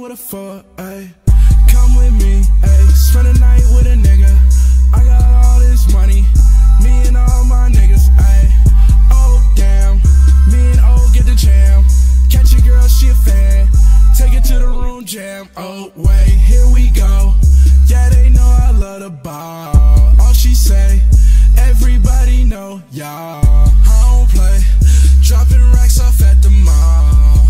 with a 4, ayy. Come with me, ayy. Spend a night with a nigga. I got all this money, me and all my niggas, ayy. Oh damn, me and O get the jam. Catch a girl, she a fan. Take it to the room, jam. Oh wait, here we go. Yeah, they know I love the ball. All she say, everybody know, y'all. I don't play, dropping racks off at the mall.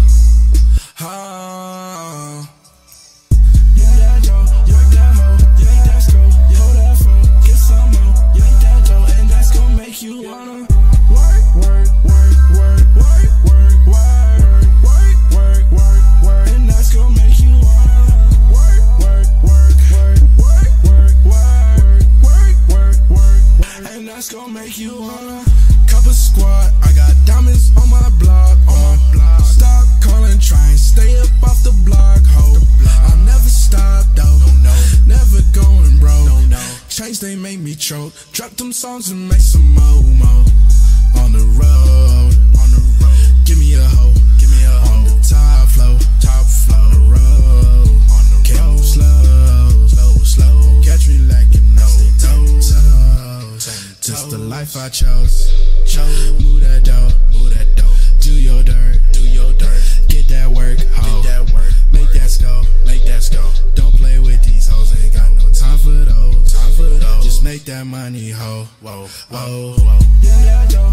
Oh. Yeah, that dough, work that hoe, yeah, that's go. Hold that phone, get some more, yeah, that dough, and that's gon' make you wanna work, work, work, work, work, work, work, work, work, work, work, and that's gon' make you wanna work, work, work, work, work, work, work, work, work, work, and that's gon' make you wanna cup a squad. I got diamonds on my block, Stop calling, try and stay up off the block, ho. I'll never stop, though. Never going broke. Change, they make me choke. Drop them songs and make some mo. On the road. Give me a hoe. On the top flow. On the road. Can't move slow. Catch me lacking no toes. Just the life I chose. Move that dough. Do your dirt. Get that work, ho. Make that go. Don't play with these hoes. Ain't got no time for those. Just make that money, ho. Whoa. Yeah, that dough.